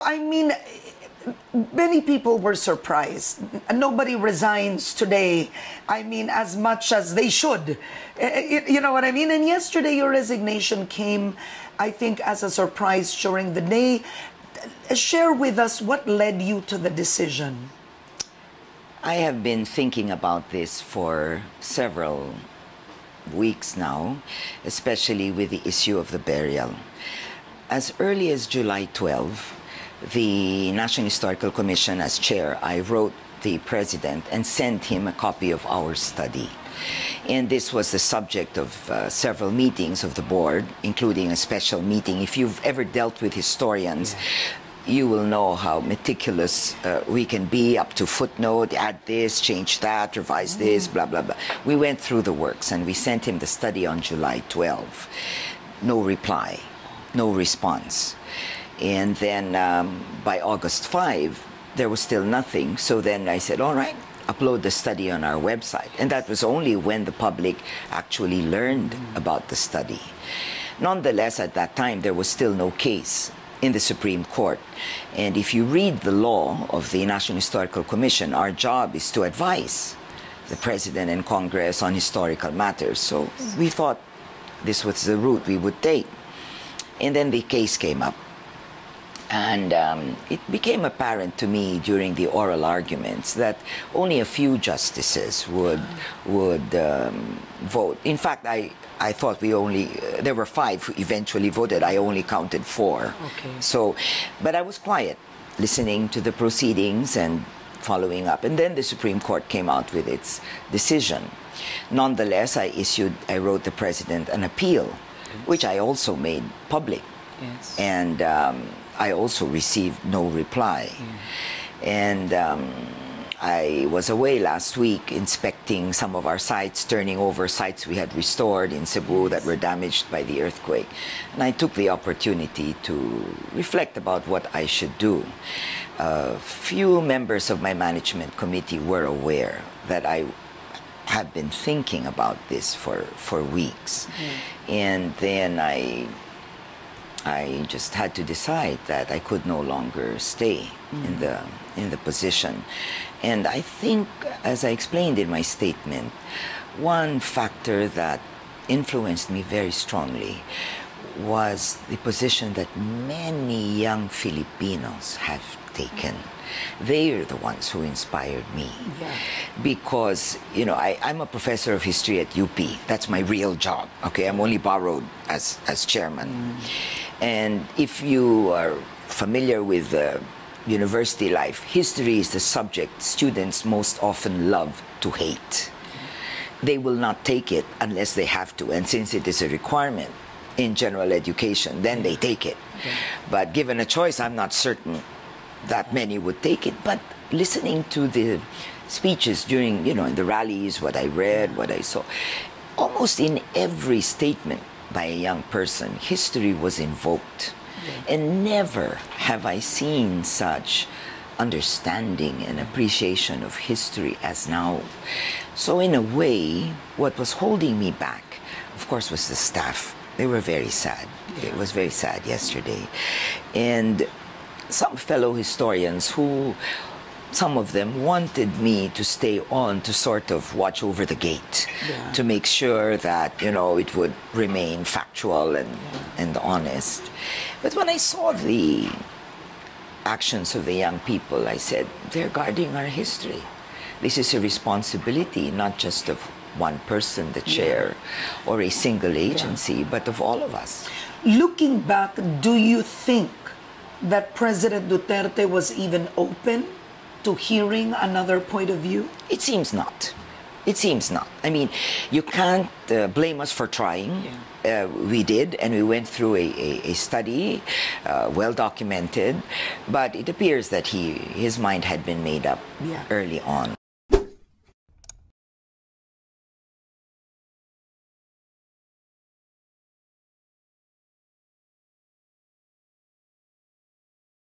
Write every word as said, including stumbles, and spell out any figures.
I mean, many people were surprised. Nobody resigns today, I mean, as much as they should. You know what I mean? And yesterday your resignation came, I think, as a surprise during the day. Share with us what led you to the decision. I have been thinking about this for several weeks now, especially with the issue of the burial. As early as July twelfth, the National Historical Commission, as chair, I wrote the president and sent him a copy of our study. And this was the subject of uh, several meetings of the board, including a special meeting. If you've ever dealt with historians, yeah. you will know how meticulous uh, we can be, up to footnote, add this, change that, revise mm. this, blah, blah, blah. We went through the works and we sent him the study on July twelfth. No reply, no response. And then um, by August fifth, there was still nothing. So then I said, all right, upload the study on our website. And that was only when the public actually learned mm. about the study. Nonetheless, at that time, there was still no case in the Supreme Court. And if you read the law of the National Historical Commission, our job is to advise the President and Congress on historical matters. So we thought this was the route we would take. And then the case came up. And um, it became apparent to me during the oral arguments that only a few justices would would um, vote. In fact, I, I thought we only, uh, there were five who eventually voted. I only counted four. Okay. So, but I was quiet, listening to the proceedings and following up. And then the Supreme Court came out with its decision. Nonetheless, I issued, I wrote the president an appeal, yes. which I also made public. Yes. And um, I also received no reply. Mm. And um, I was away last week inspecting some of our sites, turning over sites we had restored in Cebu that were damaged by the earthquake. And I took the opportunity to reflect about what I should do. Uh, few members of my management committee were aware that I had been thinking about this for, for weeks. Mm. And then I I just had to decide that I could no longer stay mm. in the in the position. And I think, as I explained in my statement, one factor that influenced me very strongly was the position that many young Filipinos have taken. They are the ones who inspired me. Yeah. Because, you know, I, I'm a professor of history at U P. That's my real job. Okay, I'm only borrowed as, as chairman. Mm. And if you are familiar with uh, university life, history is the subject students most often love to hate. They will not take it unless they have to. And since it is a requirement in general education, then they take it. Okay. But given a choice, I'm not certain that many would take it. But listening to the speeches during, you know, in the rallies, what I read, what I saw, almost in every statement by a young person, history was invoked. Yeah. And never have I seen such understanding and appreciation of history as now. So in a way, what was holding me back, of course, was the staff. They were very sad. Yeah. It was very sad yesterday. And some fellow historians who, some of them wanted me to stay on to sort of watch over the gate, yeah. to make sure that, you know, it would remain factual and, yeah. and honest. But when I saw the actions of the young people, I said, they're guarding our history. This is a responsibility, not just of one person, the chair, yeah. or a single agency, yeah. but of all of us. Looking back, do you think that President Duterte was even open to hearing another point of view? It seems not. It seems not. I mean, you can't uh, blame us for trying. Yeah. Uh, we did, and we went through a, a, a study, uh, well documented, but it appears that he his mind had been made up yeah. early on.